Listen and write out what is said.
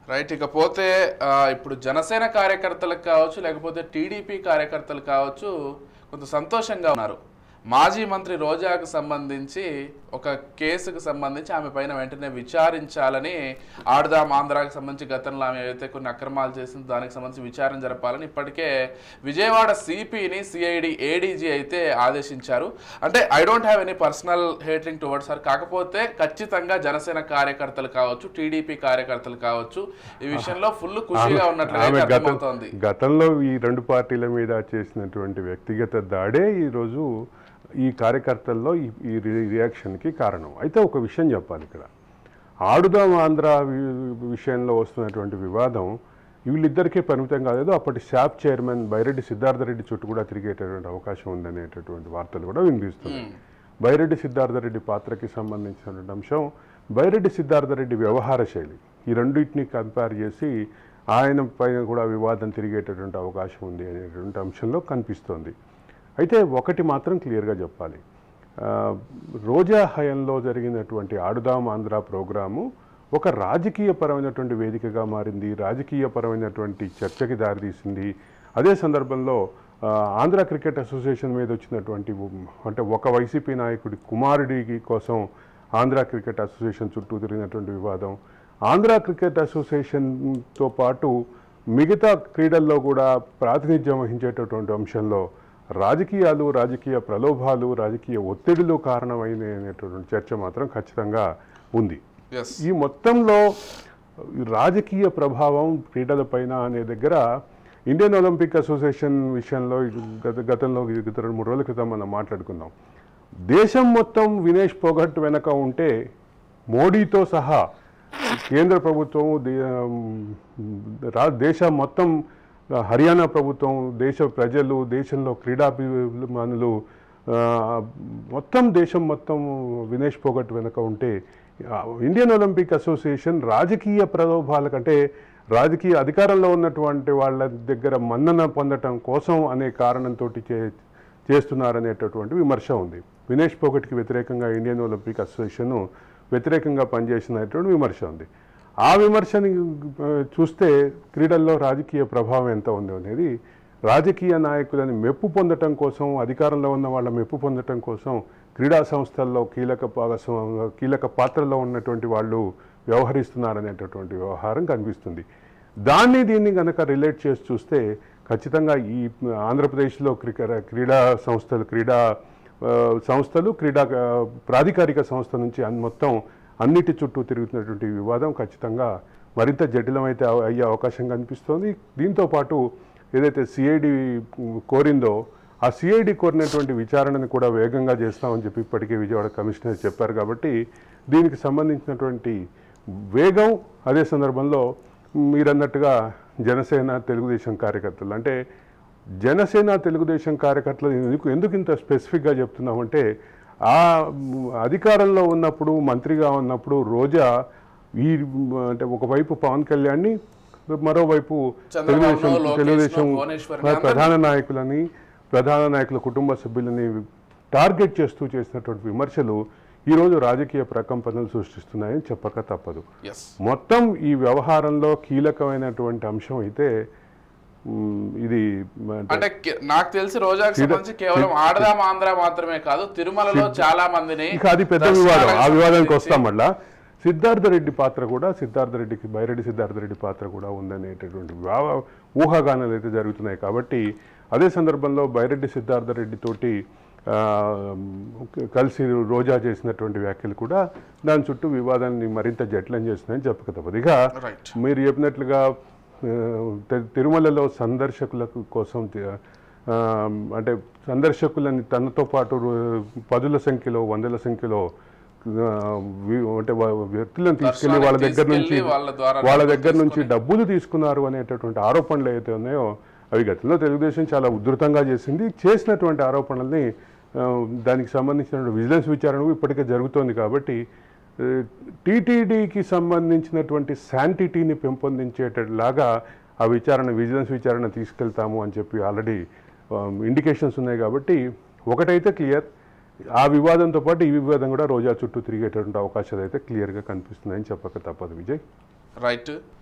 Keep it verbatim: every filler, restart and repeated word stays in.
Right. ఇకపోతే ఆహ్, ఇప్పుడు జనసేన కార్యకర్తలకు కావచ్చు, లేకపోతే టీడీపీ కార్యకర్తలు కావచ్చు, కొంత సంతోషంగా ఉన్నారు. మాజీ మంత్రి రోజాకు సంబంధించి ఒక కేసుకు సంబంధించి ఆమె పైన వెంటనే విచారించాలని, ఆడుదాం ఆంధ్రాకి సంబంధించి గతంలో ఆమె ఏవైతే కొన్ని అక్రమాలు చేసిందో దానికి సంబంధించి విచారణ జరపాలని ఇప్పటికే విజయవాడ సిపిని సిఐడి ఏడీజీ అయితే ఆదేశించారు. అంటే I don't have any personal hating towards her, కాకపోతే ఖచ్చితంగా జనసేన కార్యకర్తలు కావచ్చు, టీడీపీ కార్యకర్తలు కావచ్చు, ఈ విషయంలో ఫుల్ ఖుషిగా ఉన్నట్లుగా అర్థమవుతోంది. గతంలో ఈ రెండు పార్టీల మీద చేసినటువంటి వ్యక్తిగత దాడే ఈరోజు ఈ కార్యకర్తల్లో ఈ రియాక్షన్కి కారణం. అయితే ఒక విషయం చెప్పాలి, ఇక్కడ ఆడుదాం ఆంధ్ర విషయంలో వస్తున్నటువంటి వివాదం వీళ్ళిద్దరికీ పరిమితం కాలేదు. అప్పటి శాప్ చైర్మన్ బైరెడ్డి సిద్ధార్థరెడ్డి చుట్టూ కూడా తిరిగేటటువంటి అవకాశం ఉందనేటటువంటి వార్తలు కూడా వినిపిస్తున్నాయి. బైరెడ్డి సిద్ధార్థరెడ్డి పాత్రకి సంబంధించినటువంటి అంశం, బైరెడ్డి సిద్ధార్థరెడ్డి వ్యవహార శైలి, ఈ రెండింటిని కంపేర్ చేసి ఆయన పైన కూడా వివాదం తిరిగేటటువంటి అవకాశం ఉంది అనేటువంటి అంశంలో కనిపిస్తోంది. అయితే ఒకటి మాత్రం క్లియర్గా చెప్పాలి, రోజా హయంలో జరిగినటువంటి ఆడుదాం ఆంధ్ర ప్రోగ్రాము ఒక రాజకీయపరమైనటువంటి వేదికగా మారింది, రాజకీయపరమైనటువంటి చర్చకి దారితీసింది. అదే సందర్భంలో ఆంధ్ర క్రికెట్ అసోసియేషన్ మీద వచ్చినటువంటి, అంటే ఒక వైసీపీ నాయకుడి కుమారుడి కోసం ఆంధ్ర క్రికెట్ అసోసియేషన్ చుట్టూ తిరిగినటువంటి వివాదం, ఆంధ్ర క్రికెట్ అసోసియేషన్తో పాటు మిగతా క్రీడల్లో కూడా ప్రాతినిధ్యం వహించేటటువంటి అంశంలో రాజకీయాలు, రాజకీయ ప్రలోభాలు, రాజకీయ ఒత్తిడిలు కారణమైనటువంటి చర్చ మాత్రం ఖచ్చితంగా ఉంది. ఈ మొత్తంలో రాజకీయ ప్రభావం క్రీడలపైన అనే దగ్గర ఇండియన్ ఒలింపిక్ అసోసియేషన్ విషయంలో గత గతంలో గత రెండు మూడు రోజుల క్రితం మనం మాట్లాడుకుందాం. దేశం మొత్తం వినేష్ పోగట్ వెనక ఉంటే మోడీతో సహా కేంద్ర ప్రభుత్వం, దేశం మొత్తం హర్యానా ప్రభుత్వం, దేశ ప్రజలు, దేశంలో క్రీడాభిమానులు, మొత్తం దేశం మొత్తం వినేష్ పోగట్ వెనక ఉంటే ఇండియన్ ఒలింపిక్ అసోసియేషన్ రాజకీయ ప్రలోభాల కంటే రాజకీయ అధికారంలో ఉన్నటువంటి వాళ్ళ దగ్గర మన్నన పొందటం కోసం అనే కారణంతో చే చేస్తున్నారనేటటువంటి విమర్శ ఉంది. వినేష్ పోగట్కి వ్యతిరేకంగా ఇండియన్ ఒలింపిక్ అసోసియేషన్ వ్యతిరేకంగా పనిచేసినటువంటి విమర్శ ఉంది. ఆ విమర్శని చూస్తే క్రీడల్లో రాజకీయ ప్రభావం ఎంత ఉంది అనేది, రాజకీయ నాయకులని మెప్పు పొందటం కోసం, అధికారంలో ఉన్న వాళ్ళ మెప్పు పొందటం కోసం క్రీడా సంస్థల్లో కీలక కీలక పాత్రలో ఉన్నటువంటి వాళ్ళు వ్యవహరిస్తున్నారనేటటువంటి వ్యవహారం కనిపిస్తుంది. దాన్ని దీన్ని కనుక రిలేట్ చేసి చూస్తే ఖచ్చితంగా ఈ ఆంధ్రప్రదేశ్లో క్రికెట్ క్రీడా సంస్థలు క్రీడా సంస్థలు క్రీడా ప్రాధికారిక సంస్థ నుంచి మొత్తం అన్నిటి చుట్టూ తిరుగుతున్నటువంటి వివాదం ఖచ్చితంగా మరింత జటిలమైతే అయ్యే అవకాశం కనిపిస్తోంది. దీంతోపాటు ఏదైతే సిఐడి కోరిందో ఆ సిఐడి కోరినటువంటి విచారణను కూడా వేగంగా చేస్తామని చెప్పి ఇప్పటికే విజయవాడ కమిషనర్ చెప్పారు. కాబట్టి దీనికి సంబంధించినటువంటి వేగం, అదే సందర్భంలో మీరన్నట్టుగా జనసేన తెలుగుదేశం కార్యకర్తలు, అంటే జనసేన తెలుగుదేశం కార్యకర్తలు ఎందుకు ఎందుకు ఇంత స్పెసిఫిక్గా చెప్తున్నామంటే, ఆ అధికారంలో ఉన్నప్పుడు, మంత్రిగా ఉన్నప్పుడు రోజా ఈ అంటే ఒకవైపు పవన్ కళ్యాణ్ని, మరోవైపు తెలుగుదేశం తెలుగుదేశం ప్రధాన నాయకులని, ప్రధాన నాయకుల కుటుంబ సభ్యులని టార్గెట్ చేస్తూ చేసినటువంటి విమర్శలు ఈరోజు రాజకీయ ప్రకంపనలు సృష్టిస్తున్నాయని చెప్పక తప్పదు. మొత్తం ఈ వ్యవహారంలో కీలకమైనటువంటి అంశం అయితే ఇది, అంటే నాకు తెలిసి రోజాకి సంబంధించి కేవలం ఆడదాం ఆంధ్ర మాత్రమే కాదు, తిరుమలలో చాలా మందిని, అది పెద్ద వివాదం. ఆ వివాదానికి వస్తాం. మళ్ళా సిద్ధార్థరెడ్డి పాత్ర కూడా, సిద్ధార్థరెడ్డికి బైరెడ్డి సిద్ధార్థరెడ్డి పాత్ర కూడా ఉందనేటటువంటి ఊహాగానాలు అయితే జరుగుతున్నాయి. కాబట్టి అదే సందర్భంలో బైరెడ్డి సిద్ధార్థరెడ్డి తోటి కలిసి రోజా చేసినటువంటి వ్యాఖ్యలు కూడా దాని చుట్టూ వివాదాన్ని మరింత జటిలం చేస్తున్నాయని చెప్పక తప్పదు. ఇక మీరు చెప్పినట్లుగా తిరుమలలో సందర్శకుల కోసం, అంటే సందర్శకులని తనతో పాటు పదుల సంఖ్యలో, వందల సంఖ్యలో అంటే వ్యక్తులను తీసుకెళ్లి వాళ్ళ దగ్గర నుంచి వాళ్ళ దగ్గర నుంచి డబ్బులు తీసుకున్నారు అనేటటువంటి ఆరోపణలు ఏవైతే ఉన్నాయో అవి గతంలో తెలుగుదేశం చాలా ఉధృతంగా చేసింది. చేసినటువంటి ఆరోపణల్ని, దానికి సంబంధించిన విజిలెన్స్ విచారణ ఇప్పటికే జరుగుతోంది. కాబట్టి టీటీడీకి సంబంధించినటువంటి శాంటిటీని పెంపొందించేటలాగా ఆ విచారణ, విజిలెన్స్ విచారణ తీసుకెళ్తాము అని చెప్పి ఆల్రెడీ ఇండికేషన్స్ ఉన్నాయి. కాబట్టి ఒకటైతే క్లియర్, ఆ వివాదంతో పాటు ఈ వివాదం కూడా రోజా చుట్టూ తిరిగేటటువంటి అవకాశాలు అయితే క్లియర్గా కనిపిస్తున్నాయని చెప్పక తప్పదు విజయ్. రైట్.